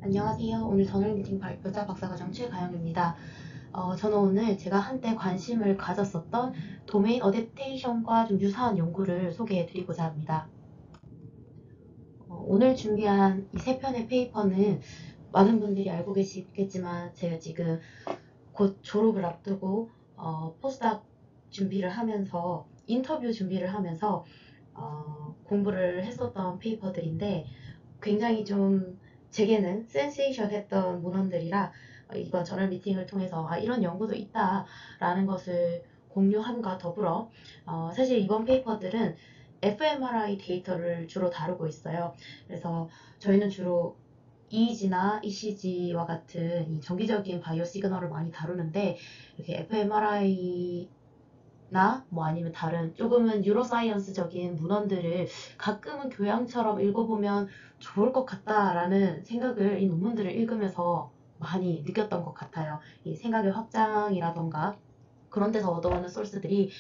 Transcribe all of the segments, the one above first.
안녕하세요. 오늘 저널 미팅 발표자 박사과정 최가영입니다. 저는 오늘 제가 한때 관심을 가졌었던 도메인 어댑테이션과 좀 유사한 연구를 소개해 드리고자 합니다. 오늘 준비한 이 세 편의 페이퍼는 많은 분들이 알고 계시겠지만 제가 지금 곧 졸업을 앞두고 포스닥 준비를 하면서 인터뷰 준비를 하면서 공부를 했었던 페이퍼들인데 굉장히 좀 제게는 센세이션했던 문헌들이라 이번 저널 미팅을 통해서 이런 연구도 있다라는 것을 공유함과 더불어 사실 이번 페이퍼들은 fMRI 데이터를 주로 다루고 있어요. 그래서 저희는 주로 EEG나 ECG와 같은 이 정기적인 바이오 시그널을 많이 다루는데 이렇게 fMRI 나 뭐 아니면 다른 조금은 뉴로사이언스적인 문헌들을 가끔은 교양처럼 읽어보면 좋을 것 같다라는 생각을 이 논문들을 읽으면서 많이 느꼈던 것 같아요. 이 생각의 확장이라던가 그런 데서 얻어오는 소스들이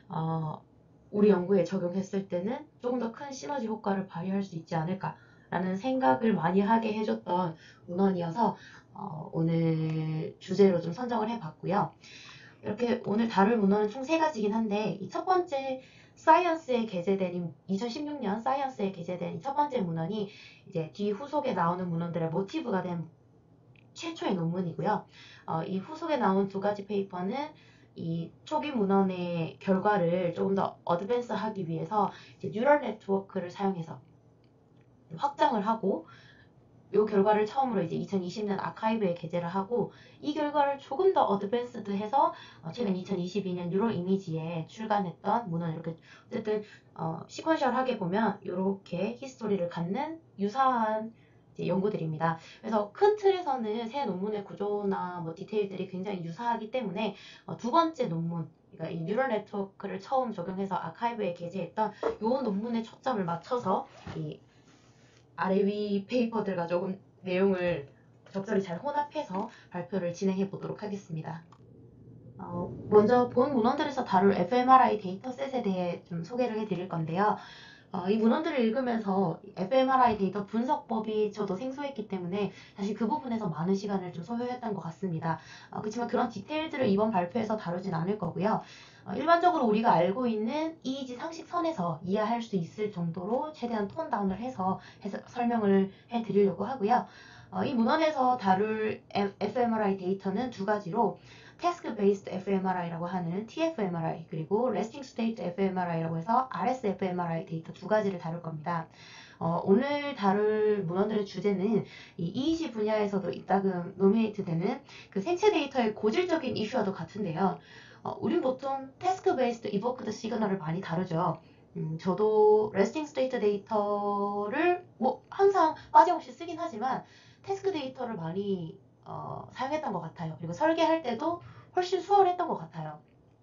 우리 연구에 적용했을 때는 조금 더 큰 시너지 효과를 발휘할 수 있지 않을까라는 생각을 많이 하게 해줬던 문헌이어서 오늘 주제로 좀 선정을 해봤고요. 이렇게 오늘 다룰 문헌은 총 세 가지긴 한데 이 첫 번째 사이언스에 게재된 2016년 사이언스에 게재된 첫 번째 문헌이 이제 뒤 후속에 나오는 문헌들의 모티브가 된 최초의 논문이고요. 이 후속에 나온 두 가지 페이퍼는 이 초기 문헌의 결과를 조금 더 어드밴스하기 위해서 이제 뉴럴 네트워크를 사용해서 확장을 하고 이 결과를 처음으로 이제 2020년 아카이브에 게재를 하고 이 결과를 조금 더 어드밴스드해서 최근 2022년 뉴럴 이미지에 출간했던 문헌 이렇게 어쨌든 시퀀셜하게 보면 이렇게 히스토리를 갖는 유사한 연구들입니다. 그래서 큰 틀에서는 새 논문의 구조나 뭐 디테일들이 굉장히 유사하기 때문에 두 번째 논문 그러니까 이 뉴럴 네트워크를 처음 적용해서 아카이브에 게재했던 이 논문에 초점을 맞춰서 이 아래 위 페이퍼들과 조금 내용을 적절히 잘 혼합해서 발표를 진행해 보도록 하겠습니다. 먼저 본 문헌들에서 다룰 fMRI 데이터셋에 대해 좀 소개를 해드릴 건데요. 이 문헌들을 읽으면서 fMRI 데이터 분석법이 저도 생소했기 때문에 사실 그 부분에서 많은 시간을 좀 소요했던 것 같습니다. 그렇지만 그런 디테일들을 이번 발표에서 다루진 않을 거고요. 일반적으로 우리가 알고 있는 EEG 상식선에서 이해할 수 있을 정도로 최대한 톤 다운을 해서 설명을 해드리려고 하고요. 이 문헌에서 다룰 fMRI 데이터는 두 가지로 Task Based fMRI라고 하는 TFMRI 그리고 Resting State fMRI라고 해서 RSfMRI 데이터 두 가지를 다룰 겁니다. 오늘 다룰 문헌들의 주제는 이 EEG 분야에서도 이따금 노미네이트 되는 그 생체 데이터의 고질적인 이슈와도 같은데요. 우린 보통 Task Based Evoked Signal을 많이 다루죠. 저도 Resting State 데이터를 뭐 항상 빠짐없이 쓰긴 하지만 태스크 데이터를 많이 사용했던 것 같아요. 그리고 설계할 때도 훨씬 수월했던 것 같아요.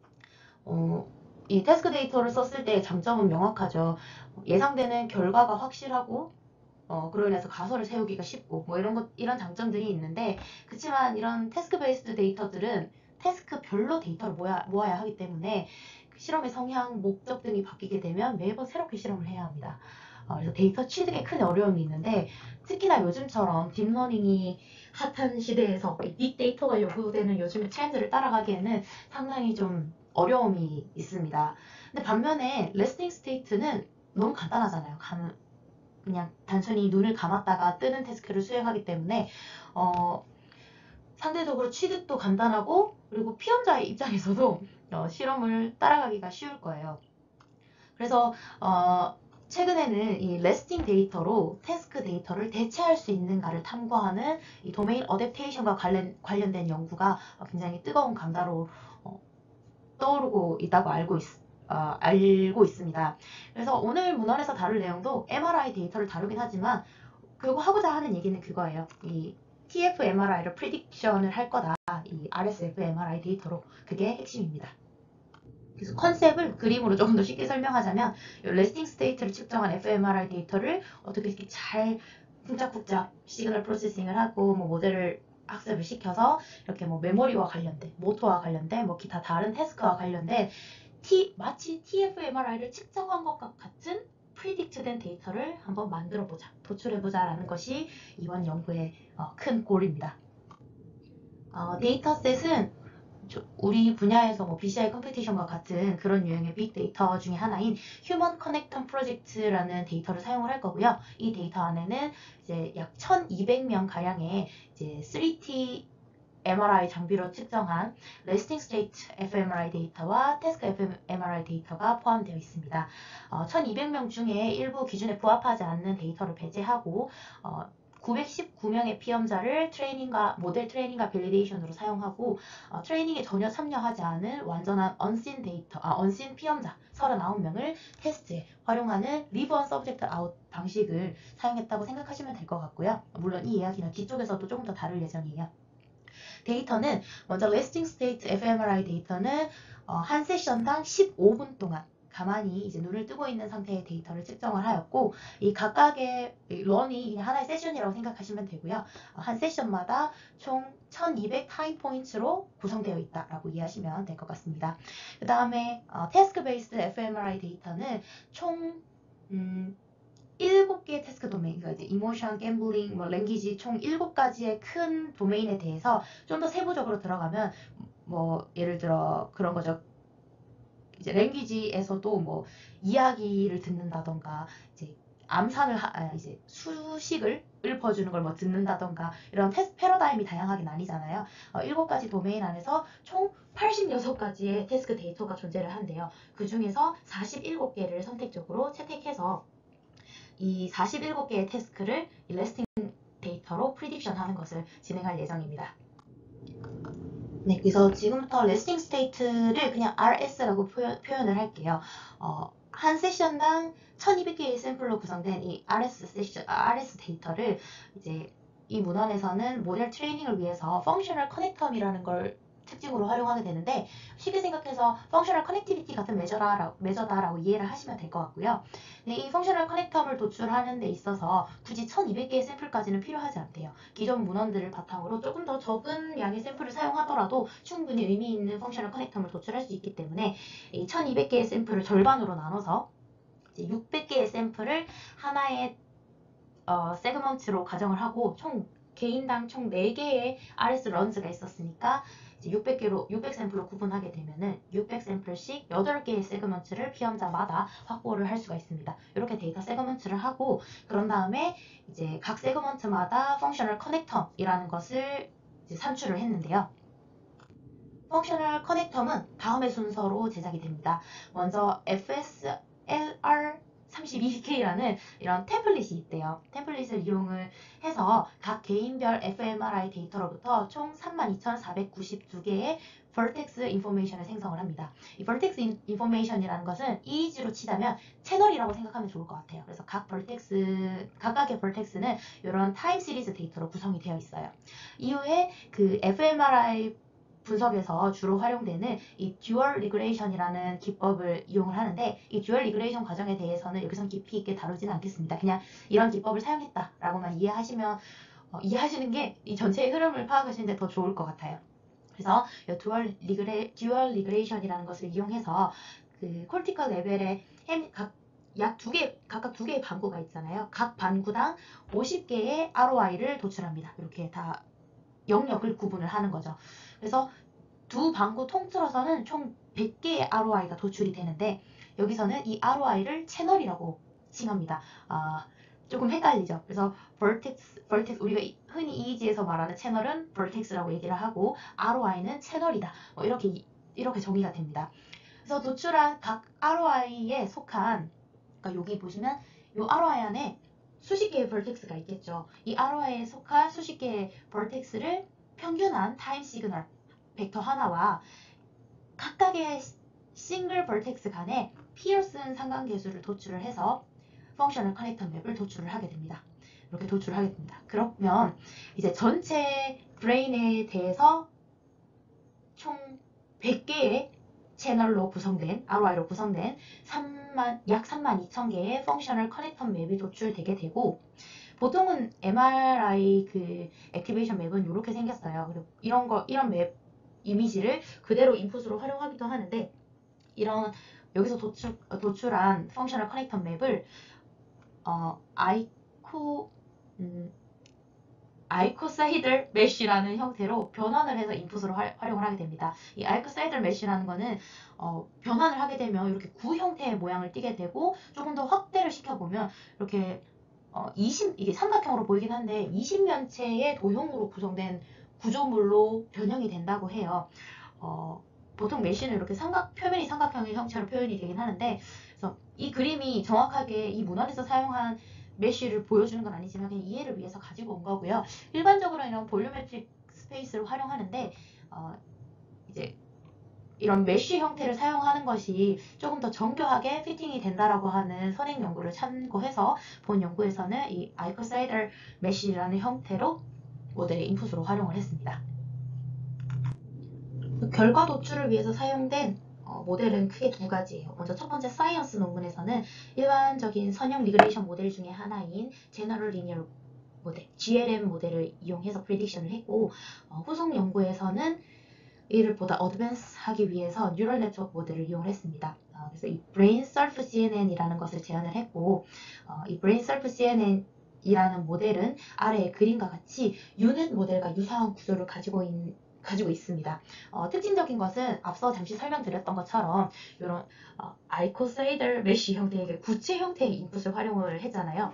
이 태스크 데이터를 썼을 때의 장점은 명확하죠. 예상되는 결과가 확실하고 그로 인해서 가설을 세우기가 쉽고 뭐 이런 장점들이 있는데 그렇지만 이런 태스크 베이스드 데이터들은 태스크별로 데이터를 모아야 하기 때문에 그 실험의 성향, 목적 등이 바뀌게 되면 매번 새롭게 실험을 해야 합니다. 그래서 데이터 취득에 큰 어려움이 있는데 특히나 요즘처럼 딥러닝이 핫한 시대에서 빅데이터가 요구되는 요즘의 트렌드를 따라가기에는 상당히 좀 어려움이 있습니다. 근데 반면에 레스팅 스테이트는 너무 간단하잖아요. 그냥 단순히 눈을 감았다가 뜨는 태스크를 수행하기 때문에 상대적으로 취득도 간단하고 그리고 피험자의 입장에서도 실험을 따라가기가 쉬울 거예요. 그래서 최근에는 이 레스팅 데이터로 태스크 데이터를 대체할 수 있는가를 탐구하는 이 도메인 어댑테이션과 관련된 연구가 굉장히 뜨거운 감자로 떠오르고 있다고 알고 있습니다. 그래서 오늘 문헌에서 다룰 내용도 MRI 데이터를 다루긴 하지만 그리고 하고자 하는 얘기는 그거예요. 이 TF-MRI를 프리딕션을 할 거다. 이 RSF-MRI 데이터로 그게 핵심입니다. 그래서 컨셉을 그림으로 조금 더 쉽게 설명하자면 레스팅 스테이트를 측정한 fMRI 데이터를 어떻게 이렇게 잘 쿵짝쿵짝 시그널 프로세싱을 하고 뭐 모델을 학습을 시켜서 이렇게 뭐 메모리와 관련된, 모토와 관련된, 뭐 기타 다른 태스크와 관련된 마치 TFMRI를 측정한 것과 같은 프리딕트된 데이터를 한번 만들어보자, 도출해보자라는 것이 이번 연구의 큰 골입니다. 데이터셋은 우리 분야에서 뭐 BCI 컴퓨테이션과 같은 그런 유형의 빅데이터 중에 하나인 휴먼 커넥턴 프로젝트라는 데이터를 사용을 할 거고요. 이 데이터 안에는 이제 약 1,200명 가량의 이제 3T MRI 장비로 측정한 Resting State fMRI 데이터와 Task fMRI 데이터가 포함되어 있습니다. 1,200명 중에 일부 기준에 부합하지 않는 데이터를 배제하고 919명의 피험자를 모델 트레이닝과 밸리데이션으로 사용하고 트레이닝에 전혀 참여하지 않은 완전한 언신 피험자 39명을 테스트에 활용하는 Live on Subject Out 방식을 사용했다고 생각하시면 될 것 같고요. 물론 이 이야기는 뒤쪽에서도 조금 더 다룰 예정이에요. 데이터는 먼저 Resting State fMRI 데이터는 한 세션당 15분 동안 가만히 이제 눈을 뜨고 있는 상태의 데이터를 측정을 하였고, 이 각각의 런이 하나의 세션이라고 생각하시면 되고요. 한 세션마다 총 1200 타임 포인트로 구성되어 있다라고 이해하시면 될 것 같습니다. 그 다음에 태스크 베이스드 fMRI 데이터는 총 7개의 태스크 도메인, 그러니까 이제 이모션, 갬블링, 뭐 랭귀지 총 7가지의 큰 도메인에 대해서 좀 더 세부적으로 들어가면 뭐 예를 들어 그런 거죠. 이제 랭귀지에서도 뭐 이야기를 듣는다던가 이제 이제 수식을 읊어주는 걸 뭐 듣는다던가 이런 패러다임이 다양하게 나뉘잖아요. 7가지 도메인 안에서 총 86가지의 태스크 데이터가 존재를 한대요. 그 중에서 47개를 선택적으로 채택해서 이 47개의 태스크를 레스팅 데이터로 프리딕션 하는 것을 진행할 예정입니다. 네, 그래서 지금부터 레스팅 스테이트를 그냥 RS라고 표현을 할게요. 한 세션당 1200개의 샘플로 구성된 이 RS 데이터를 이제 이 문헌에서는 모델 트레이닝을 위해서 펑셔널 커넥텀이라는 걸 특징으로 활용하게 되는데, 쉽게 생각해서 펑셔널 커넥티비티 같은 메저다라고 이해를 하시면 될 것 같고요. 근데 이 펑셔널 커넥텀을 도출하는 데 있어서 굳이 1200개의 샘플까지는 필요하지 않대요. 기존 문헌들을 바탕으로 조금 더 적은 양의 샘플을 사용하더라도 충분히 의미 있는 펑셔널 커넥텀을 도출할 수 있기 때문에 이 1200개의 샘플을 절반으로 나눠서 이제 600개의 샘플을 하나의 세그먼트로 가정을 하고 개인당 총 4개의 RS 런즈가 있었으니까 이제 600샘플로 구분하게 되면은 600샘플씩 8개의 세그먼트를 피험자마다 확보를 할 수가 있습니다. 이렇게 데이터 세그먼트를 하고, 그런 다음에 이제 각 세그먼트마다 펑셔널 커넥텀이라는 것을 이제 산출을 했는데요. 펑셔널 커넥텀은 다음의 순서로 제작이 됩니다. 먼저 FSLR 32K라는 이런 템플릿이 있대요. 템플릿을 이용을 해서 각 개인별 fMRI 데이터로부터 총 32,492개의 vertex 인포메이션을 생성을 합니다. 이 vertex 인포메이션이라는 것은 EEG로 치자면 채널이라고 생각하면 좋을 것 같아요. 그래서 각각의 vertex는 이런 타임 시리즈 데이터로 구성이 되어 있어요. 이후에 그 fMRI 분석에서 주로 활용되는 이 듀얼 리그레이션이라는 기법을 이용을 하는데, 이 듀얼 리그레이션 과정에 대해서는 여기선 깊이 있게 다루지는 않겠습니다. 그냥 이런 기법을 사용했다라고만 이해하시는 게 이 전체의 흐름을 파악하시는데 더 좋을 것 같아요. 그래서 이 듀얼 리그레이션이라는 것을 이용해서 그 콜티컬 레벨에 각각 두 개의 반구가 있잖아요. 각 반구당 50개의 ROI를 도출합니다. 이렇게 다 영역을 구분을 하는 거죠. 그래서 두 방구 통틀어서는 총 100개의 ROI가 도출이 되는데, 여기서는 이 ROI를 채널이라고 칭합니다. 조금 헷갈리죠. 그래서 vertex 우리가 흔히 EEG에서 말하는 채널은 vertex라고 얘기를 하고, ROI는 채널이다. 이렇게 정의가 됩니다. 그래서 도출한 각 ROI에 속한, 그러니까 여기 보시면 이 ROI 안에 수십 개의 vertex가 있겠죠. 이 ROI에 속한 수십 개의 vertex를 평균한 타임 시그널 벡터 하나와 각각의 싱글 vertex 간의 피어슨 상관계수를 도출을 해서 펑셔널 커넥터 맵을 도출을 하게 됩니다. 이렇게 도출을 하게 됩니다. 그러면 이제 전체 브레인에 대해서 총 100개의 채널로 구성된, ROI로 구성된 약 32,000개의 펑셔널 커넥터 맵이 도출되게 되고, 보통은 MRI 그 액티베이션 맵은 이렇게 생겼어요. 그리고 이런 맵 이미지를 그대로 인풋으로 활용하기도 하는데, 여기서 도출한 펑셔널 커넥터 맵을 아이코사이들 메쉬라는 형태로 변환을 해서 인풋으로 활용을 하게 됩니다. 이 아이코사이들 메쉬라는 거는 변환을 하게 되면 이렇게 구 형태의 모양을 띠게 되고, 조금 더 확대를 시켜보면 이렇게 이게 삼각형으로 보이긴 한데 20면체의 도형으로 구성된 구조물로 변형이 된다고 해요. 보통 메쉬는 이렇게 표면이 삼각형의 형체로 표현이 되긴 하는데, 그래서 이 그림이 정확하게 이 문헌에서 사용한 메쉬를 보여주는 건 아니지만 그냥 이해를 위해서 가지고 온 거고요. 일반적으로 이런 볼륨메트릭 스페이스를 활용하는데 이제 이런 메쉬 형태를 사용하는 것이 조금 더 정교하게 피팅이 된다라고 하는 선행 연구를 참고해서 본 연구에서는 이 아이코사이들 메쉬라는 형태로 모델의 인풋으로 활용을 했습니다. 결과 도출을 위해서 사용된 모델은 크게 두 가지예요. 먼저 첫 번째 사이언스 논문에서는 일반적인 선형 리그레이션 모델 중에 하나인 제너럴 리니어 모델, GLM 모델을 이용해서 프리딕션을 했고, 후속 연구에서는 이를 보다 어드밴스하기 위해서 뉴럴 네트워크 모델을 이용을 했습니다. 그래서 이 브레인 서프 CNN이라는 것을 제안을 했고, 이 브레인 서프 CNN 이라는 모델은 아래의 그림과 같이 유닛 모델과 유사한 구조를 가지고 있습니다. 특징적인 것은 앞서 잠시 설명드렸던 것처럼 이런 아이코사이들 메쉬 형태의 구체 형태의 인풋을 활용을 했잖아요.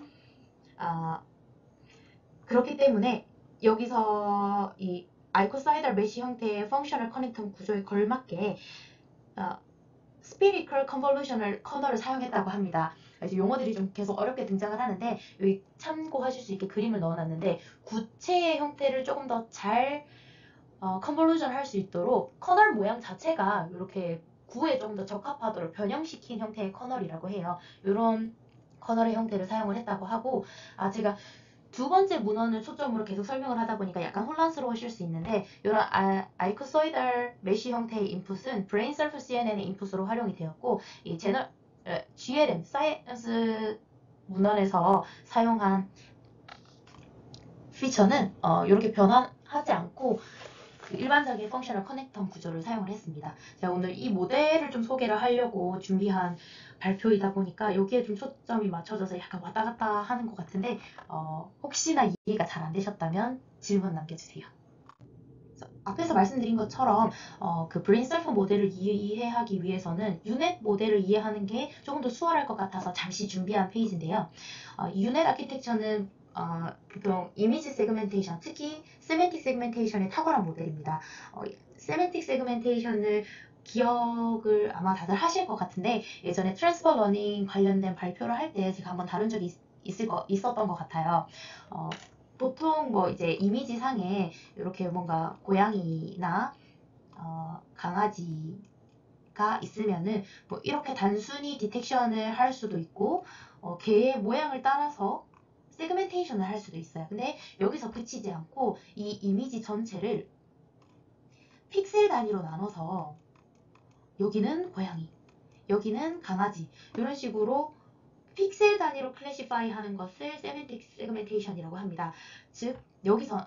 그렇기 때문에 여기서 이 아이코사이들 메쉬 형태의 펑셔널 커넥텀 구조에 걸맞게 스피리컬 컨볼루셔널 커널을 사용했다고 합니다. 그래서 용어들이 좀 계속 어렵게 등장을 하는데 여기 참고하실 수 있게 그림을 넣어놨는데, 구체의 형태를 조금 더 잘 컨볼루션 할 수 있도록 커널 모양 자체가 이렇게 구에 좀 더 적합하도록 변형시킨 형태의 커널이라고 해요. 이런 커널의 형태를 사용을 했다고 하고, 제가 두 번째 문헌을 초점으로 계속 설명을 하다 보니까 약간 혼란스러우실 수 있는데, 이런 아이코소이달 메쉬 형태의 인풋은 브레인 서프 CNN의 인풋으로 활용이 되었고, 이 GLM 사이언스 문헌에서 사용한 피처는 이렇게 변환하지 않고 일반적인 펑셔널 커넥텀 구조를 사용을 했습니다. 제가 오늘 이 모델을 좀 소개를 하려고 준비한 발표이다 보니까 여기에 좀 초점이 맞춰져서 약간 왔다 갔다 하는 것 같은데, 혹시나 이해가 잘 안 되셨다면 질문 남겨주세요. 앞에서 말씀드린 것처럼 그 브레인 서프 모델을 이해하기 위해서는 유넷 모델을 이해하는 게 조금 더 수월할 것 같아서 잠시 준비한 페이지인데요. 유넷 아키텍처는 보통 이미지 세그멘테이션, 특히 세멘틱 세그멘테이션에 탁월한 모델입니다. 세멘틱 세그멘테이션을 기억을 아마 다들 하실 것 같은데, 예전에 트랜스퍼 러닝 관련된 발표를 할 때 제가 한번 다룬 적이 있었던 것 같아요. 보통 뭐 이제 이미지 상에 이렇게 뭔가 고양이나 강아지가 있으면은 뭐 이렇게 단순히 디텍션을 할 수도 있고, 개의 모양을 따라서 세그멘테이션을 할 수도 있어요. 근데 여기서 그치지 않고 이 이미지 전체를 픽셀 단위로 나눠서 여기는 고양이, 여기는 강아지, 이런 식으로 픽셀 단위로 클래시파이 하는 것을 세멘틱 세그멘테이션이라고 합니다. 즉 여기서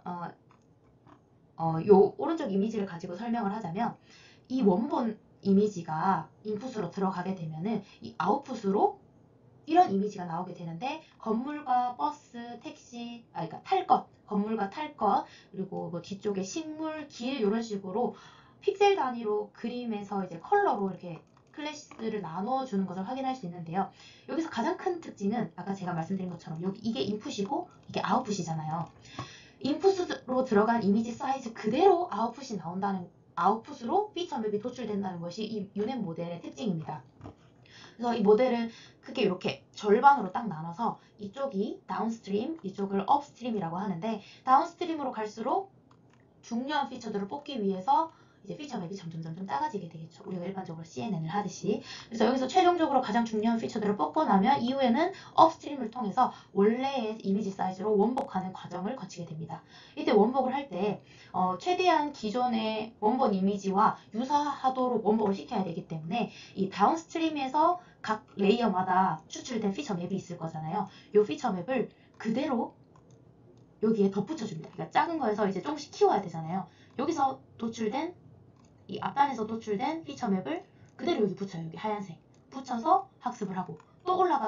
요 오른쪽 이미지를 가지고 설명을 하자면, 이 원본 이미지가 인풋으로 들어가게 되면은 이 아웃풋으로 이런 이미지가 나오게 되는데, 건물과 버스, 택시, 그러니까 탈 것, 건물과 탈 것, 그리고 뭐 뒤쪽에 식물, 길, 이런 식으로 픽셀 단위로 그림에서 이제 컬러로 이렇게 클래스를 나눠주는 것을 확인할 수 있는데요. 여기서 가장 큰 특징은 아까 제가 말씀드린 것처럼 여기 이게 인풋이고 이게 아웃풋이잖아요. 인풋으로 들어간 이미지 사이즈 그대로 아웃풋이 나온다는, 아웃풋으로 피처 맵이 도출된다는 것이 이 유넷 모델의 특징입니다. 그래서 이 모델은 크게 이렇게 절반으로 딱 나눠서 이쪽이 다운스트림, 이쪽을 업스트림이라고 하는데, 다운스트림으로 갈수록 중요한 피처들을 뽑기 위해서 이제 피처 맵이 점점 작아지게 되겠죠. 우리가 일반적으로 CNN을 하듯이. 그래서 여기서 최종적으로 가장 중요한 피처들을 뽑고 나면 이후에는 업스트림을 통해서 원래의 이미지 사이즈로 원복하는 과정을 거치게 됩니다. 이때 원복을 할 때 최대한 기존의 원본 이미지와 유사하도록 원복을 시켜야 되기 때문에 이 다운스트림에서 각 레이어마다 추출된 피처 맵이 있을 거잖아요. 이 피처 맵을 그대로 여기에 덧붙여줍니다. 그러니까 작은 거에서 이제 조금씩 키워야 되잖아요. 여기서 도출된, 이 앞단에서 도출된 피처 맵을 그대로 여기 붙여요. 여기 하얀색 붙여서 학습을 하고, 또 올라가서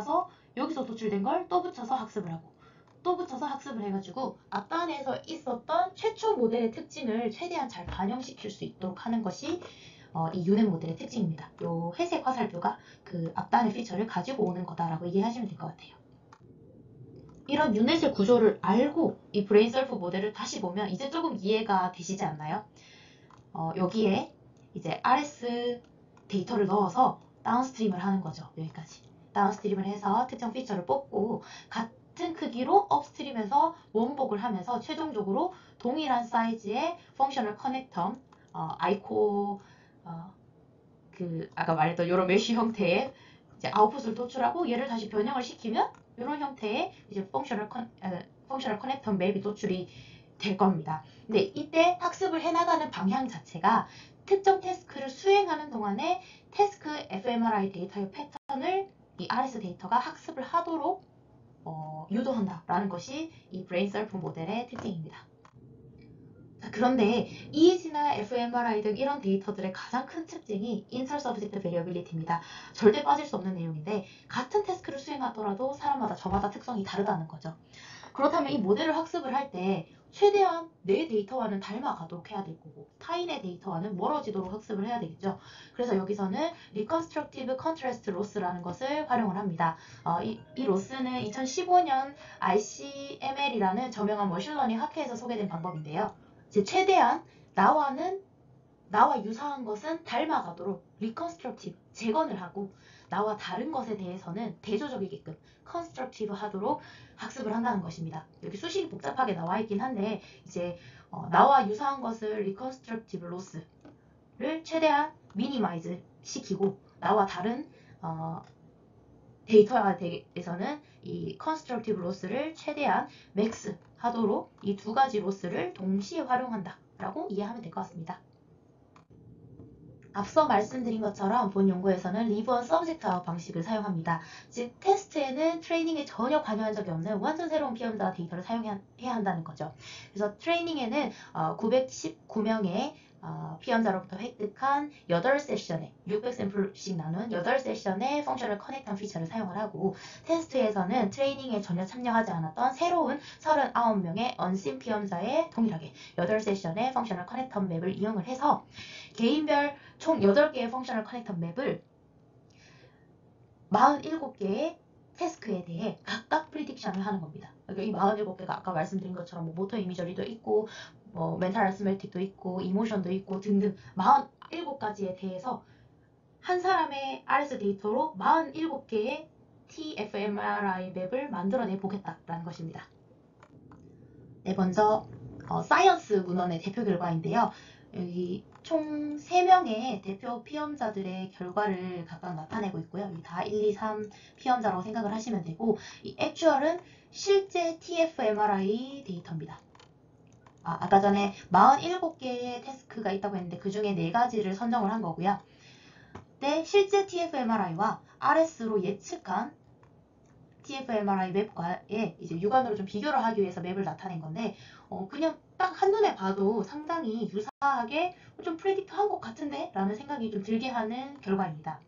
여기서 도출된 걸 또 붙여서 학습을 하고 또 붙여서 학습을 해가지고 앞단에서 있었던 최초 모델의 특징을 최대한 잘 반영시킬 수 있도록 하는 것이 이 유넷 모델의 특징입니다. 요 회색 화살표가 그 앞단의 피처를 가지고 오는 거다라고 이해하시면 될 것 같아요. 이런 유넷의 구조를 알고 이 브레인설프 모델을 다시 보면 이제 조금 이해가 되시지 않나요? 여기에 이제 RS 데이터를 넣어서 다운스트림을 하는 거죠. 여기까지. 다운스트림을 해서 특정 피처를 뽑고 같은 크기로 업스트림에서 원복을 하면서 최종적으로 동일한 사이즈의 펑셔널 커넥텀, 아이코, 아까 말했던 이런 메쉬 형태의 이제 아웃풋을 도출하고 얘를 다시 변형을 시키면 이런 형태의 이제 펑셔널 커넥터 맵이 도출이 될 겁니다. 근데 이때 학습을 해나가는 방향 자체가 특정 태스크를 수행하는 동안에 태스크 fMRI 데이터의 패턴을 이 RS 데이터가 학습을 하도록 유도한다라는 것이 이 브레인설프 모델의 특징입니다. 자, 그런데 EEG나 fMRI 등 이런 데이터들의 가장 큰 특징이 인터서브젝트 베리어빌리티입니다. 절대 빠질 수 없는 내용인데 같은 태스크를 수행하더라도 사람마다 저마다 특성이 다르다는 거죠. 그렇다면 이 모델을 학습을 할 때 최대한 내 데이터와는 닮아가도록 해야 될 거고 타인의 데이터와는 멀어지도록 학습을 해야 되겠죠. 그래서 여기서는 Reconstructive Contrast Loss라는 것을 활용을 합니다. 이 로스는 2015년 ICML이라는 저명한 머신러닝 학회에서 소개된 방법인데요. 이제 최대한 나와 유사한 것은 닮아가도록 리컨스트럭티브 재건을 하고 나와 다른 것에 대해서는 대조적이게끔 컨스트럭티브 하도록 학습을 한다는 것입니다. 여기 수식이 복잡하게 나와 있긴 한데 이제 나와 유사한 것을 리컨스트럭티브 로스를 최대한 미니마이즈 시키고 나와 다른 데이터에 대해서는 이 컨스트럭티브 로스를 최대한 맥스 하도록 이 두 가지 로스를 동시에 활용한다 라고 이해하면 될 것 같습니다. 앞서 말씀드린 것처럼 본 연구에서는 리브 온 서브젝트 아웃 방식을 사용합니다. 즉 테스트에는 트레이닝에 전혀 관여한 적이 없는 완전 새로운 피험자 데이터를 사용해야 한다는 거죠. 그래서 트레이닝에는 919명의 피험자로부터 획득한 8세션에 600샘플씩 나눈 8세션의 펑셔널 커넥션 피처를 사용을 하고 테스트에서는 트레이닝에 전혀 참여하지 않았던 새로운 39명의 언심 피험자에 동일하게 8세션의 펑셔널 커넥터 맵을 이용을 해서 개인별 총 8개의 펑셔널 커넥터 맵을 47개의 태스크에 대해 각각 프리딕션을 하는 겁니다. 그러니까 이 47개가 아까 말씀드린 것처럼 뭐 모터 이미저리도 있고 멘탈 아스메틱도 있고 이모션도 있고 등등 47가지에 대해서 한 사람의 RS 데이터로 47개의 TFMRI 맵을 만들어내 보겠다라는 것입니다. 네, 먼저 사이언스 문헌의 대표 결과인데요. 여기 총 3명의 대표 피험자들의 결과를 각각 나타내고 있고요. 여기 다 1, 2, 3 피험자라고 생각을 하시면 되고 이 액츄얼은 실제 TFMRI 데이터입니다. 아까 전에 47개의 태스크가 있다고 했는데 그 중에 4가지를 선정을 한 거고요. 네, 실제 TFMRI와 RS로 예측한 TFMRI 맵과의 이제 육안으로 좀 비교를 하기 위해서 맵을 나타낸 건데 그냥 딱 한눈에 봐도 상당히 유사하게 좀 프레딕트한 것 같은데? 라는 생각이 좀 들게 하는 결과입니다.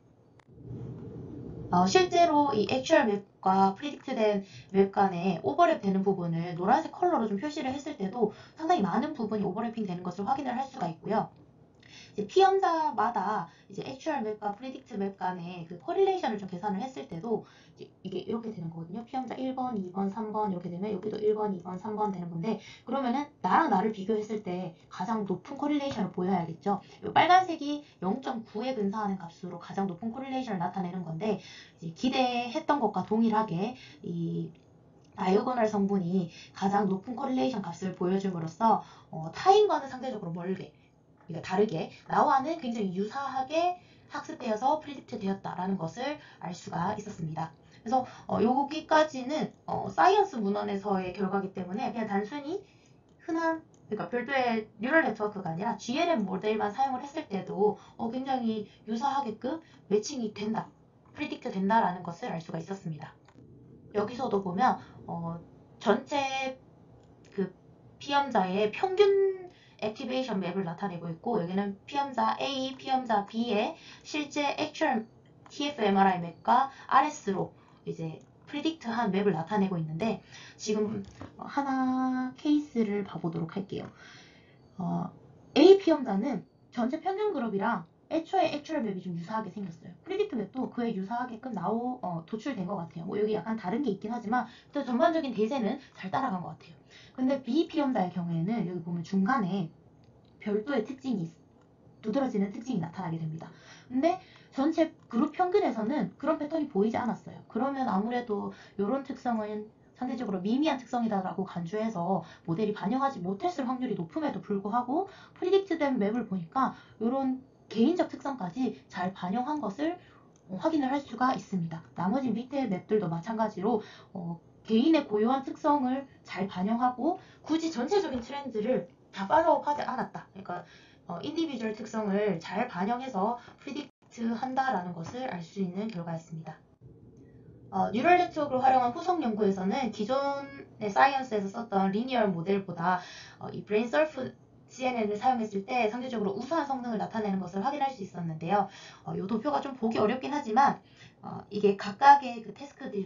실제로 이 액츄얼 맵과 프리딕트된 맵 간에 오버랩 되는 부분을 노란색 컬러로 좀 표시를 했을 때도 상당히 많은 부분이 오버래핑 되는 것을 확인을 할 수가 있고요. 이제 피험자마다 이제 액츄얼 맵과 프리딕트 맵 간의 그 코릴레이션을 좀 계산을 했을 때도 이게 이렇게 되는 거거든요. 피험자 1번, 2번, 3번 이렇게 되면 여기도 1번, 2번, 3번 되는 건데 그러면은 나랑 나를 비교했을 때 가장 높은 코릴레이션을 보여야겠죠. 빨간색이 0.9에 근사하는 값으로 가장 높은 코릴레이션을 나타내는 건데 이제 기대했던 것과 동일하게 이 다이오고널 성분이 가장 높은 코릴레이션 값을 보여줌으로써 타인과는 상대적으로 멀게 그러니까 다르게 나와는 굉장히 유사하게 학습되어서 프리딕트 되었다라는 것을 알 수가 있었습니다. 그래서 여기까지는 사이언스 문헌에서의 결과이기 때문에 그냥 단순히 흔한 그러니까 별도의 뉴럴 네트워크가 아니라 GLM 모델만 사용을 했을 때도 굉장히 유사하게끔 매칭이 된다, 프리딕트 된다라는 것을 알 수가 있었습니다. 여기서도 보면 전체 그 피험자의 평균 액티베이션 맵을 나타내고 있고 여기는 피험자 A, 피험자 B의 실제 액츄얼 TFMRI 맵과 RS로 이제 프리딕트한 맵을 나타내고 있는데, 지금 하나 케이스를 봐보도록 할게요. A 피험자는 전체 평균 그룹이랑 애초에 액츄얼 맵이 좀 유사하게 생겼어요. 프리딕트 맵도 그에 유사하게끔 도출된 것 같아요. 뭐 여기 약간 다른 게 있긴 하지만 또 전반적인 대세는 잘 따라간 것 같아요. 근데 B 피험자의 경우에는 여기 보면 중간에 별도의 특징이 두드러지는 특징이 나타나게 됩니다. 근데 전체 그룹 평균에서는 그런 패턴이 보이지 않았어요. 그러면 아무래도 이런 특성은 상대적으로 미미한 특성이다라고 간주해서 모델이 반영하지 못했을 확률이 높음에도 불구하고 프리딕트된 맵을 보니까 이런 개인적 특성까지 잘 반영한 것을 확인을 할 수가 있습니다. 나머지 밑에 맵들도 마찬가지로 개인의 고유한 특성을 잘 반영하고 굳이 전체적인 트렌드를 다 팔로우하지 않았다. 그러니까 인디비주얼 특성을 잘 반영해서 프리딕트 한다라는 것을 알 수 있는 결과였습니다. 뉴럴 네트워크를 활용한 후속 연구에서는 기존의 사이언스에서 썼던 리니얼 모델보다 이 브레인서프 CNN을 사용했을 때 상대적으로 우수한 성능을 나타내는 것을 확인할 수 있었는데요. 이 도표가 좀 보기 어렵긴 하지만 이게 각각의 그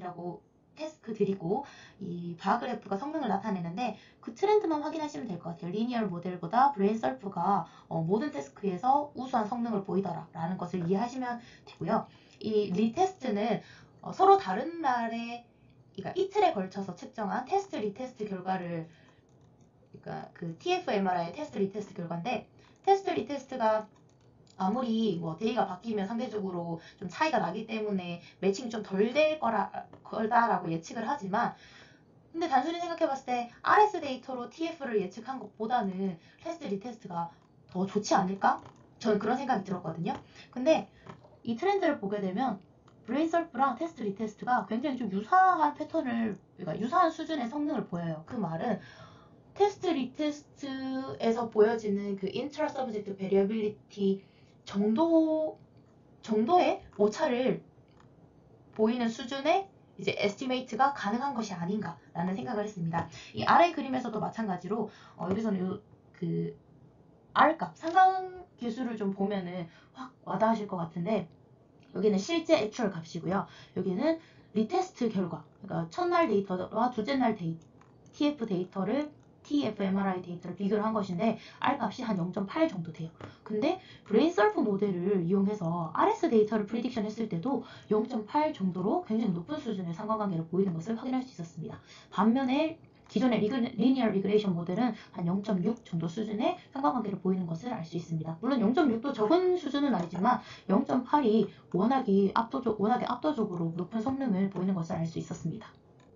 태스크들이고 이 바그래프가 성능을 나타내는데 그 트렌드만 확인하시면 될 것 같아요. 리니얼 모델보다 브레인서프가 모든 태스크에서 우수한 성능을 보이더라라는 것을 이해하시면 되고요. 이 리테스트는 서로 다른 날에, 그러니까 이틀에 걸쳐서 측정한 테스트 리테스트 결과를, 그러니까 그 TF-MRI 테스트 리테스트 결과인데, 테스트 리테스트가 아무리 뭐 데이가 바뀌면 상대적으로 좀 차이가 나기 때문에 매칭이 좀 덜 될 거다라고 예측을 하지만, 근데 단순히 생각해봤을 때 RS 데이터로 TF를 예측한 것보다는 테스트 리테스트가 더 좋지 않을까? 저는 그런 생각이 들었거든요. 근데 이 트렌드를 보게 되면 브레인서프랑 테스트 리테스트가 굉장히 좀 유사한 패턴을, 그러니까 유사한 수준의 성능을 보여요. 그 말은 테스트 리테스트에서 보여지는 그 인트라 서브젝트 베리어빌리티 정도의 오차를 보이는 수준의 이제 에스티메이트가 가능한 것이 아닌가라는 생각을 했습니다. 이 아래 그림에서도 마찬가지로 여기서는 그 R값 상관계수를 좀 보면은 확 와닿으실 것 같은데, 여기는 실제 액츄얼 값이고요. 여기는 리테스트 결과, 그러니까 첫날 데이터와 둘째 날 TF 데이터를 TF-MRI 데이터를 비교를 한 것인데 R값이 한 0.8 정도 돼요. 근데 브레인서프 모델을 이용해서 RS 데이터를 프리딕션 했을 때도 0.8 정도로 굉장히 높은 수준의 상관관계를 보이는 것을 확인할 수 있었습니다. 반면에 기존의 리니얼 리그레이션 모델은 한 0.6 정도 수준의 상관관계를 보이는 것을 알 수 있습니다. 물론 0.6도 적은 수준은 아니지만 0.8이 워낙에 압도적으로 높은 성능을 보이는 것을 알 수 있었습니다.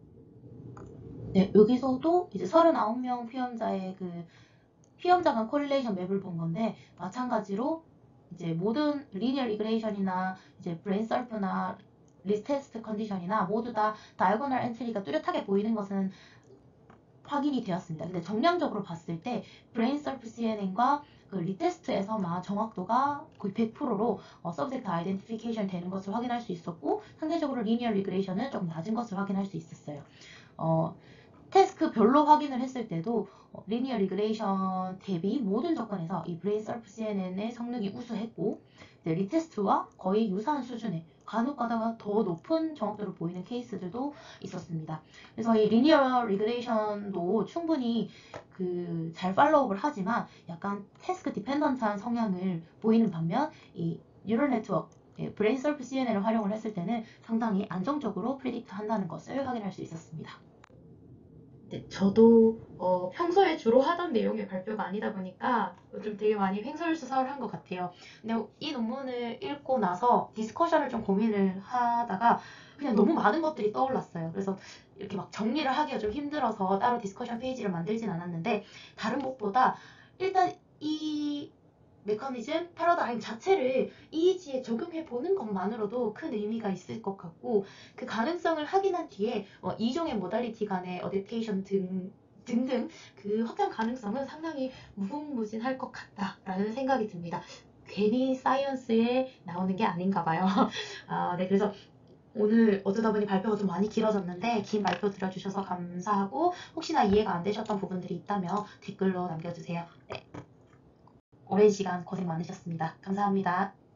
네, 여기서도 이제 39명 피험자의 그 피험자 간 코릴레이션 맵을 본 건데, 마찬가지로 이제 모든 리니얼 리그레이션이나 이제 브레인서프나 리테스트 컨디션이나 모두 다 다이아고널 엔트리가 뚜렷하게 보이는 것은 확인이 되었습니다. 근데 정량적으로 봤을 때 브레인서프 CNN과 그 리테스트에서만 정확도가 거의 100%로 서브젝트 아이덴티피케이션 되는 것을 확인할 수 있었고, 상대적으로 리니얼 리그레이션은 조금 낮은 것을 확인할 수 있었어요. 태스크별로 확인을 했을 때도 리니어 리그레이션 대비 모든 조건에서 이 브레인서프 CNN의 성능이 우수했고, 리테스트와 거의 유사한 수준의, 간혹 가다가 더 높은 정확도를 보이는 케이스들도 있었습니다. 그래서 이 리니어 리그레이션도 충분히 그 잘 팔로우업을 하지만 약간 태스크 디펜던트한 성향을 보이는 반면 이 뉴럴 네트워크 브레인서프 CNN을 활용을 했을 때는 상당히 안정적으로 프리딕트 한다는 것을 확인할 수 있었습니다. 네, 저도 평소에 주로 하던 내용의 발표가 아니다 보니까 좀 되게 많이 횡설수설을 한 것 같아요. 근데 이 논문을 읽고 나서 디스커션을 좀 고민을 하다가 그냥 너무 많은 것들이 떠올랐어요. 그래서 이렇게 막 정리를 하기가 좀 힘들어서 따로 디스커션 페이지를 만들진 않았는데, 다른 것보다 일단 이 메커니즘, 패러다임 자체를 EEG에 적용해 보는 것만으로도 큰 의미가 있을 것 같고, 그 가능성을 확인한 뒤에 이종의 모달리티 간의 어댑테이션 등등 그 확장 가능성은 상당히 무궁무진할 것 같다라는 생각이 듭니다. 괜히 사이언스에 나오는 게 아닌가 봐요. 네, 그래서 오늘 어쩌다 보니 발표가 좀 많이 길어졌는데 긴 발표 들어주셔서 감사하고, 혹시나 이해가 안 되셨던 부분들이 있다면 댓글로 남겨주세요. 네. 오랜 시간 고생 많으셨습니다. 감사합니다.